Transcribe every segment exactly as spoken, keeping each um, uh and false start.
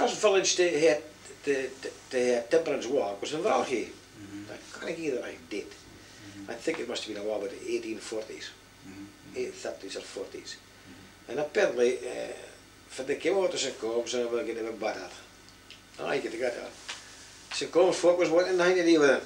first village to have the, the, the Temperance Walk was in Valgay. Mm-hmm. I can't either I did. Mm-hmm. I think it must have been about the eighteen forties, mm-hmm. thirties or forties. Mm-hmm. And apparently, uh, for the came out of Saint Combs and we were getting a butter. I get to get that. Saint Combs folk was wanting nothing to do with them.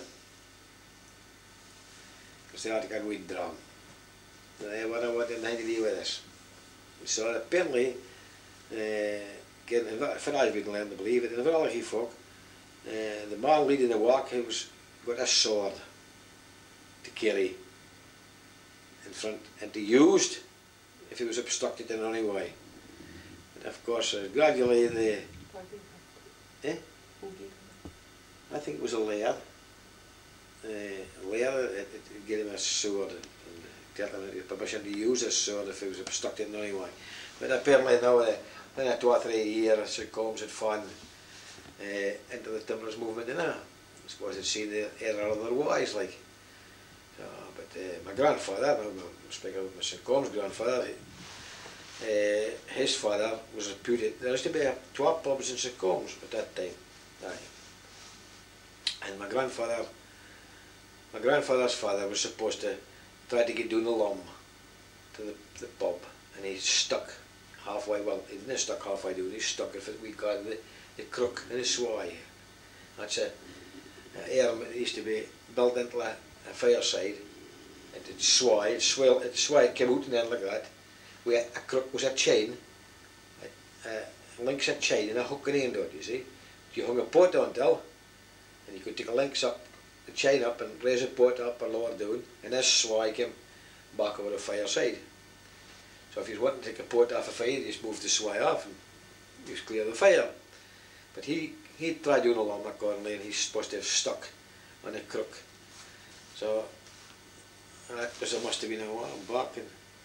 Because they had to get withdrawn. They weren't wanting nothing to do with us. So apparently, uh, for I didn't learn to believe it, in the Valgay folk, uh, the man leading the walk, he was got a sword to carry in front and to use if he was obstructed in any way. And of course, uh, gradually the, eh? I think it was a laird. Uh, a laird, it, it gave him a sword and, and tell him permission to use a sword if he was obstructed in any way. But apparently now, uh, in a two or three years, Saint Combs had fallen uh, into the Temperance movement, and I suppose they'd seen the error otherwise, like. So, but uh, my grandfather, I'm speaking of my Saint Combs grandfather, he, uh, his father was reputed. There used to be a, twelve pubs in Saint Combs at that time. Aye. And my grandfather, my grandfather's father was supposed to try to get down the lum to the, the pub, and he stuck halfway, well, he didn't stuck halfway down, he stuck it for we called the, the crook and the sway. That's a, a arm that used to be built into a, a fireside, and it sway, it swell, it sway, it came out and then like that. We had, a crook was a chain, a, a links a chain and a hook in the end of it, you see. You hung a pot on it, and you could take a links up, the chain up and raise the pot up or lower down, and this sway came back over the fireside. So if you wanted to take a pot off a fire, you just moved the sway off and you just clear the fire. But he, he tried doing a long accordingly, and he's supposed to have stuck on a crook. So that was, it must have been a while back in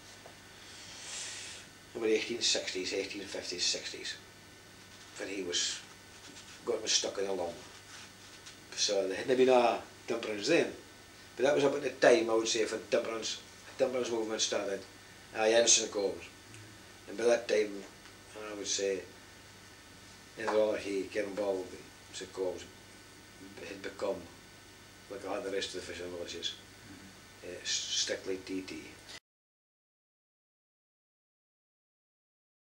about eighteen sixties, eighteen fifties, sixties, when he was got was stuck in a lung. So there hadn't been a temperance then, but that was about the time I would say for the temperance, the temperance movement started. I in Saint Combs, and by that time I would say in all he get involved in Saint Combs had become like all the rest of the fishing villages, uh, strictly T T.